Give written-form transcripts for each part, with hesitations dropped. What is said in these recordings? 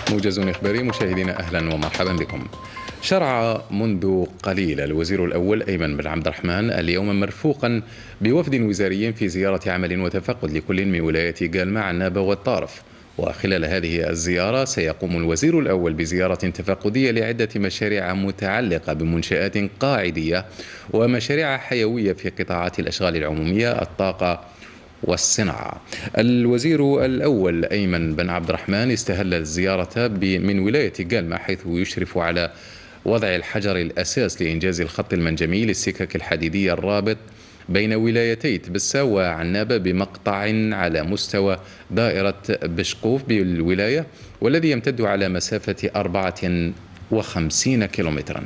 موجز إخباري مشاهدينا، أهلا ومرحبا بكم. شرع منذ قليل الوزير الأول أيمن بن عبد الرحمن اليوم مرفوقا بوفد وزاري في زيارة عمل وتفقد لكل من ولاية قالمة، عنابة والطارف. وخلال هذه الزيارة سيقوم الوزير الأول بزيارة تفقدية لعدة مشاريع متعلقة بمنشآت قاعدية ومشاريع حيوية في قطاعات الأشغال العمومية، الطاقة والصناعة. الوزير الأول أيمن بن عبد الرحمن استهل الزيارة من ولاية قالمة، حيث يشرف على وضع الحجر الأساس لإنجاز الخط المنجمي للسكك الحديدية الرابط بين ولايتي تبسة وعنابة بمقطع على مستوى دائرة بشقوف بالولاية، والذي يمتد على مسافة 54 كيلومترا.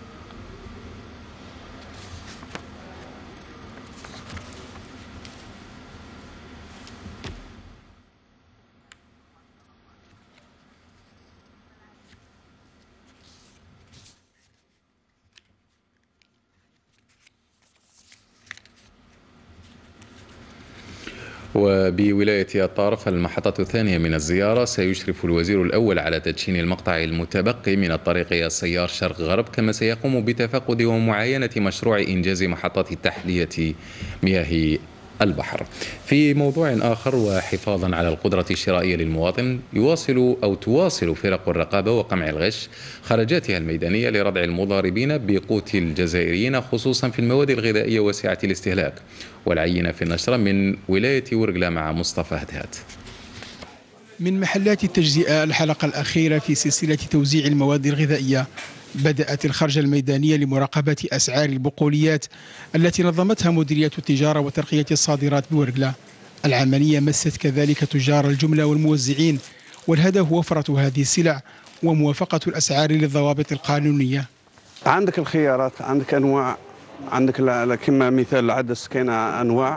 وبولاية الطارف المحطة الثانية من الزيارة سيشرف الوزير الأول على تدشين المقطع المتبقي من الطريق السيار شرق غرب، كما سيقوم بتفقد ومعاينة مشروع إنجاز محطة تحلية مياه البحر. في موضوع آخر، وحفاظا على القدرة الشرائية للمواطن، تواصل فرق الرقابة وقمع الغش خرجاتها الميدانية لردع المضاربين بقوت الجزائريين، خصوصا في المواد الغذائية وسعة الاستهلاك. والعينة في النشرة من ولاية ورقلة مع مصطفى هدهات. من محلات التجزئة الحلقة الأخيرة في سلسلة توزيع المواد الغذائية، بدأت الخرجة الميدانية لمراقبة أسعار البقوليات التي نظمتها مديرية التجارة وترقية الصادرات بورقلة. العملية مست كذلك تجار الجملة والموزعين، والهدف وفرة هذه السلع وموافقة الأسعار للضوابط القانونية. عندك الخيارات، عندك أنواع، عندك كما مثال العدس كاين أنواع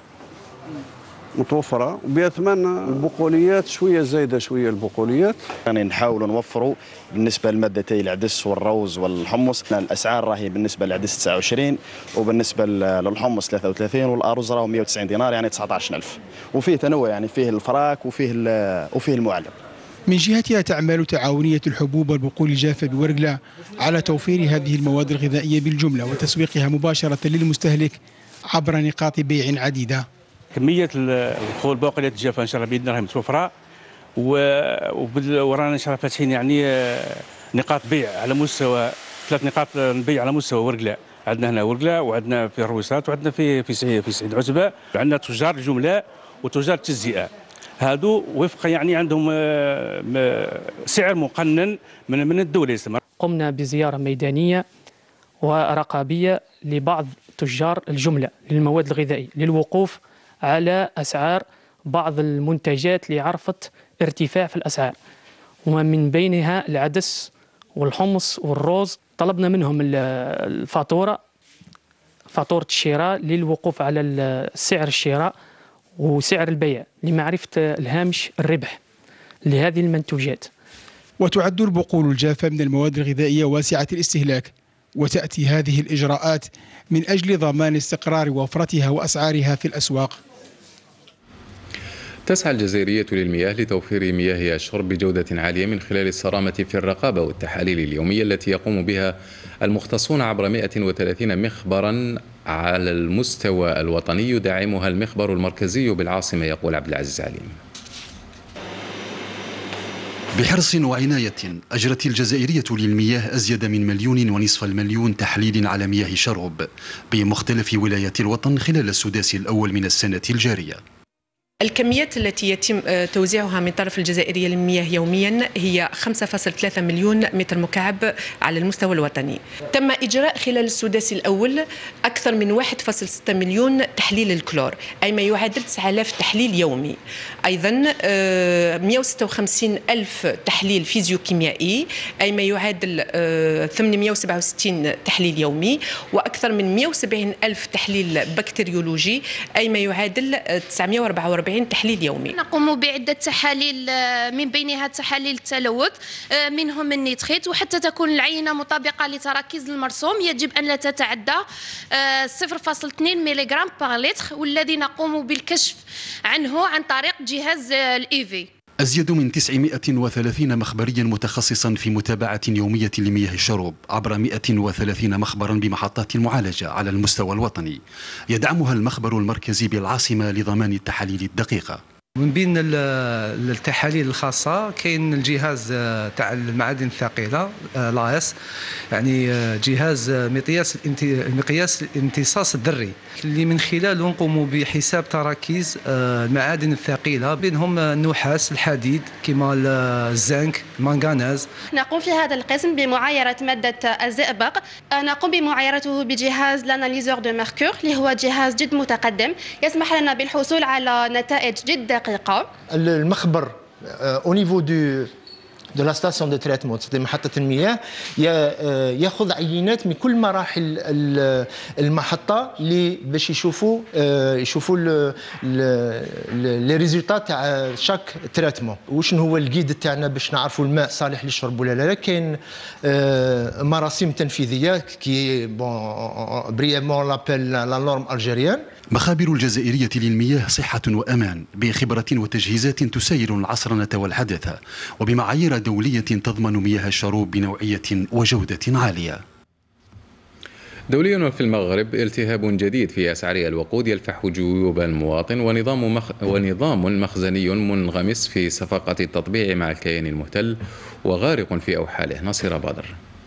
متوفرة بثمن. البقوليات شوية زايدة شوية البقوليات، يعني نحاولوا نوفروا بالنسبة لمادتي العدس والروز والحمص. الأسعار راهي بالنسبة للعدس 29، وبالنسبة للحمص 33، والأرز راهو 190 دينار، يعني 19,000. وفيه تنوع، يعني فيه الفراك وفيه المعلب. من جهتها تعمل تعاونية الحبوب والبقول الجافة بورقلة على توفير هذه المواد الغذائية بالجملة وتسويقها مباشرة للمستهلك عبر نقاط بيع عديدة. كمية البقوليات الجافة إن شاء الله بإذن الله متوفرة، ورانا إن شاء الله فاتحين يعني نقاط بيع على مستوى 3 نقاط بيع على مستوى ورقلة. عندنا هنا ورقلة، وعندنا في الرويسات، وعندنا في سعيد عتبة. عندنا تجار الجملة وتجار التجزئة، هادو وفق يعني عندهم سعر مقنن من الدولة. قمنا بزيارة ميدانية ورقابية لبعض تجار الجملة للمواد الغذائية للوقوف على أسعار بعض المنتجات اللي عرفت ارتفاع في الأسعار، ومن بينها العدس والحمص والروز. طلبنا منهم فاتورة الشراء للوقوف على سعر الشراء وسعر البيع لمعرفة الهامش الربح لهذه المنتوجات. وتعد البقول الجافة من المواد الغذائية واسعة الاستهلاك، وتأتي هذه الإجراءات من أجل ضمان استقرار وفرتها وأسعارها في الأسواق. تسعى الجزائرية للمياه لتوفير مياه الشرب بجودة عالية من خلال الصرامة في الرقابة والتحاليل اليومية التي يقوم بها المختصون عبر 130 مخبرا على المستوى الوطني، يدعمها المخبر المركزي بالعاصمة، يقول عبد العزيز عليم. بحرص وعناية أجرت الجزائرية للمياه أزيد من 1.5 مليون تحليل على مياه شرب بمختلف ولايات الوطن خلال السداس الأول من السنة الجارية. الكميات التي يتم توزيعها من طرف الجزائرية للمياه يوميا هي 5.3 مليون متر مكعب على المستوى الوطني. تم إجراء خلال السداس الأول أكثر من 1.6 مليون تحليل الكلور، أي ما يعادل 9,000 تحليل يومي. أيضا 156 ألف تحليل فيزيوكيميائي، أي ما يعادل 867 تحليل يومي، وأكثر من 170 ألف تحليل بكتيريولوجي، أي ما يعادل 944 تحليل يومي. نقوم بعدة تحاليل، من بينها تحاليل التلوث، منهم النيتريت، وحتى تكون العينة مطابقة لتراكيز المرسوم يجب أن لا تتعدى 0.2 ملغ بار لتر، والذي نقوم بالكشف عنه عن طريق جهاز الإيفي. أزيد من 930 مخبريا متخصصا في متابعة يومية لمياه الشرب عبر 130 مخبرا بمحطات المعالجة على المستوى الوطني، يدعمها المخبر المركزي بالعاصمة لضمان التحاليل الدقيقة. من بين التحاليل الخاصة كاين الجهاز تاع المعادن الثقيلة لايس، يعني جهاز مقياس الامتصاص الذري اللي من خلاله نقوم بحساب تراكيز المعادن الثقيلة، بينهم النحاس، الحديد كما الزنك، المنغنيز. نقوم في هذا القسم بمعايرة مادة الزئبق، نقوم بمعايرته بجهاز لاناليزور دو ميركور اللي هو جهاز جد متقدم يسمح لنا بالحصول على نتائج جد دقيقة. المخبر au niveau de la station de traitement محطة المياه ياخذ عينات من كل مراحل المحطة باش يشوفوا لي ريزولطات تاع شاك تريتمون، وشنو هو الجيد تاعنا باش نعرفوا الماء صالح للشرب ولا لا. كاين مراسيم تنفيذية كي بون بريامون لابيل لا نورم الجيريان. مخابر الجزائرية للمياه صحة وأمان بخبرة وتجهيزات تسير العصرنة والحدث وبمعايير دولية تضمن مياه الشرب بنوعية وجودة عالية. دوليا في المغرب التهاب جديد في أسعار الوقود يلفح جيوب المواطن، ونظام مخزني منغمس في صفقة التطبيع مع الكيان المحتل وغارق في أوحاله. نصير بدر.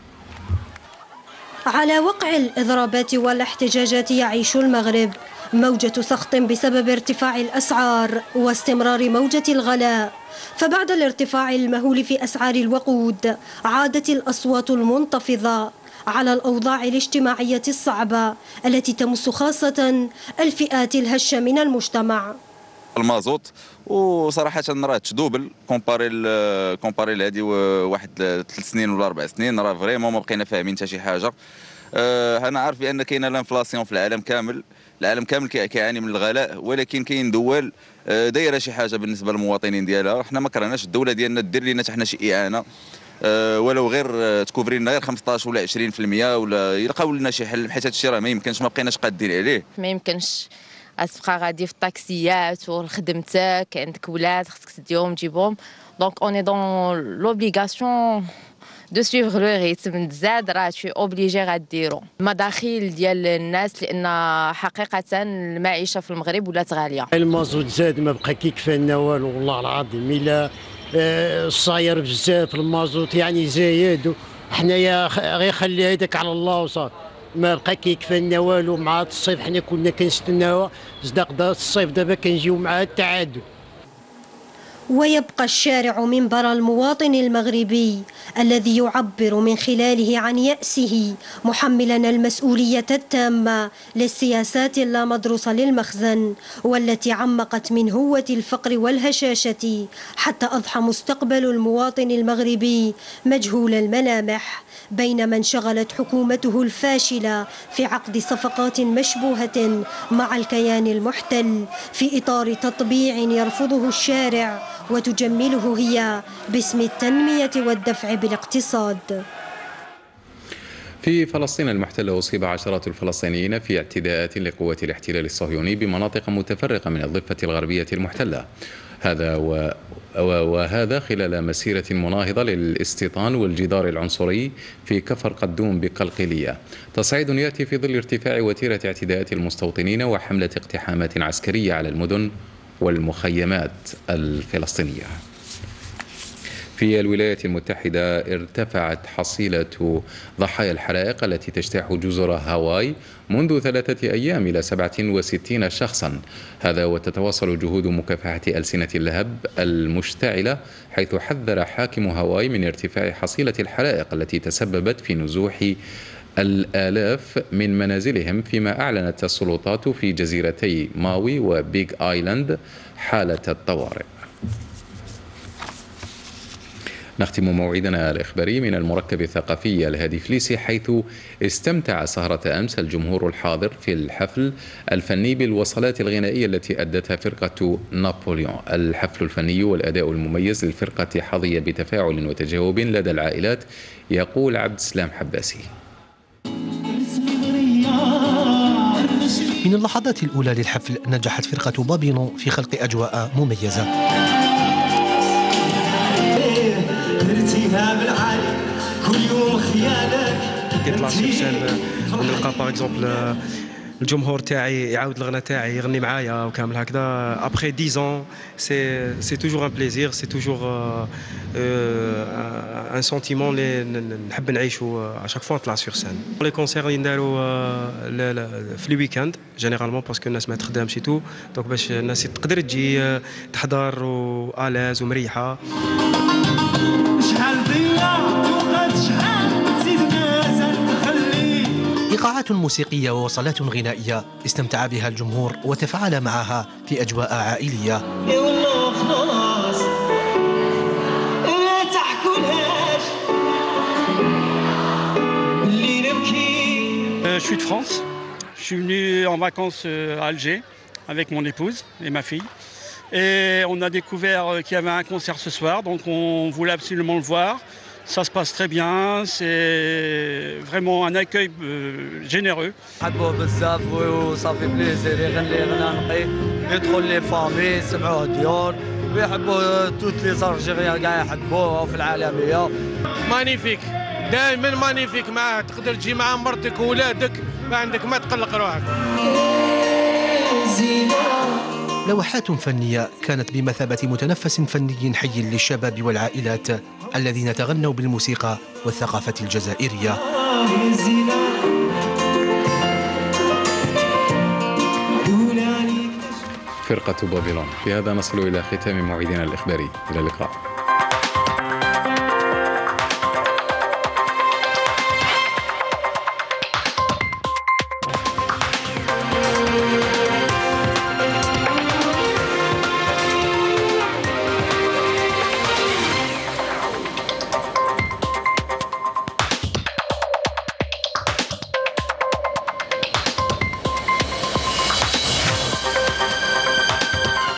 على وقع الإضرابات والاحتجاجات يعيش المغرب موجة سخط بسبب ارتفاع الأسعار واستمرار موجة الغلاء، فبعد الارتفاع المهول في أسعار الوقود عادت الأصوات المنتفضة على الأوضاع الاجتماعية الصعبة التي تمس خاصة الفئات الهشة من المجتمع. المازوت وصراحة راه تدوبل كومباري لهذه واحد 3 سنين ولا 4 سنين، راه فريمون ما بقينا فاهمين حتى شي حاجة. أنا عارف بأن كاينه الانفلاسيون في العالم كامل كيعاني من الغلاء، ولكن كاين دول دايره شي حاجه بالنسبه للمواطنين ديالها. حنا ما كرهناش الدوله ديالنا دير لنا حتى حنا شي اعانه، ولو غير تكوفري لنا غير 15 ولا 20% ولا يلقاو لنا شي حل، حيت هذا الشيء راه ما يمكنش، ما بقيناش قادين عليه. ما يمكنش تبقى غادي في الطاكسيات وخدمتك عندك ولاد خصك تديهم تجيبهم، دونك اوني دون لوبليغاسيون دو سويفغ لو ريتم. تزاد راه شي اوبليجي غديرو المداخيل ديال الناس، لان حقيقه المعيشه في المغرب ولات غاليه. المازوت زاد ما بقى كيكفانا والو والله العظيم، الا صاير بزاف المازوت يعني زايد، حنايا غير خلي هذاك على الله وصافي، ما بقى كيكفانا والو. مع الصيف حنا كنا كنستناوها، صدق الصيف دابا كنجيو مع التعادل. ويبقى الشارع منبر المواطن المغربي الذي يعبر من خلاله عن يأسه، محملا المسؤولية التامة للسياسات اللامدروسة للمخزن والتي عمقت من هوة الفقر والهشاشة حتى أضحى مستقبل المواطن المغربي مجهول الملامح، بينما انشغلت حكومته الفاشلة في عقد صفقات مشبوهة مع الكيان المحتل في إطار تطبيع يرفضه الشارع وتجمله هي باسم التنمية والدفع بالاقتصاد. في فلسطين المحتلة أصيب عشرات الفلسطينيين في اعتداءات لقوات الاحتلال الصهيوني بمناطق متفرقة من الضفة الغربية المحتلة، وهذا خلال مسيرة مناهضة للاستيطان والجدار العنصري في كفر قدوم بقلقلية. تصعيد يأتي في ظل ارتفاع وتيرة اعتداءات المستوطنين وحملة اقتحامات عسكرية على المدن والمخيمات الفلسطينية. في الولايات المتحدة ارتفعت حصيلة ضحايا الحرائق التي تجتاح جزر هاواي منذ 3 أيام إلى 67 شخصا، هذا وتتواصل جهود مكافحة ألسنة اللهب المشتعلة، حيث حذر حاكم هاواي من ارتفاع حصيلة الحرائق التي تسببت في نزوح الآلاف من منازلهم، فيما أعلنت السلطات في جزيرتي ماوي وبيغ آيلاند حالة الطوارئ. نختم موعدنا الإخباري من المركب الثقافي الهادي فليسي، حيث استمتع سهرة أمس الجمهور الحاضر في الحفل الفني بالوصلات الغنائية التي أدتها فرقة نابليون. الحفل الفني والأداء المميز للفرقة حظي بتفاعل وتجاوب لدى العائلات، يقول عبد السلام حباسي. من اللحظات الأولى للحفل نجحت فرقة بابينو في خلق أجواء مميزة. بالعالي كل يوم خيالك كيطلع سير سين ونلقى باغ اكزومبل الجمهور تاعي يعاود الغناء تاعي يغني معايا وكامل هكذا. ابخي 10 ans سي توجور ان بليزير، سي توجور ان سونتيمون اللي نحب نعيشو اشاك فوا نطلع سير سين. لي كونسير ينداروا في لي ويكاند جينيرالمون باسكو الناس ما تخدمش تو، دونك باش الناس تقدر تجي تحضر والاز ومريحه. شحال ضيعت وقت شحال زيدنا نخلي. إيقاعات موسيقية ووصلات غنائية استمتع بها الجمهور وتفاعل معها في أجواء عائلية. والله خلاص لا تحكولهاش اللي نبكي. Je suis de France. Je suis venu en vacances à Alger avec mon épouse et ma fille. Et on a découvert qu'il y avait un concert ce soir, donc on voulait absolument le voir. Ça se passe très bien, c'est vraiment un accueil généreux. حبوه بزاف وصافي بليزير يغني غناء نقي يدخل لي فامي يسمعوه ديور ويحبوا توت لي زالجيريان كاع يحبوه في العالميه. مانيفيك دائما مانيفيك، معاه تقدر تجي مع مرتك وولادك ما عندك ما تقلق روحك. لوحات فنية كانت بمثابة متنفس فني حي للشباب والعائلات الذين تغنوا بالموسيقى والثقافة الجزائرية. فرقة بابلون. بهذا نصل إلى ختام موعدنا الإخباري، إلى اللقاء.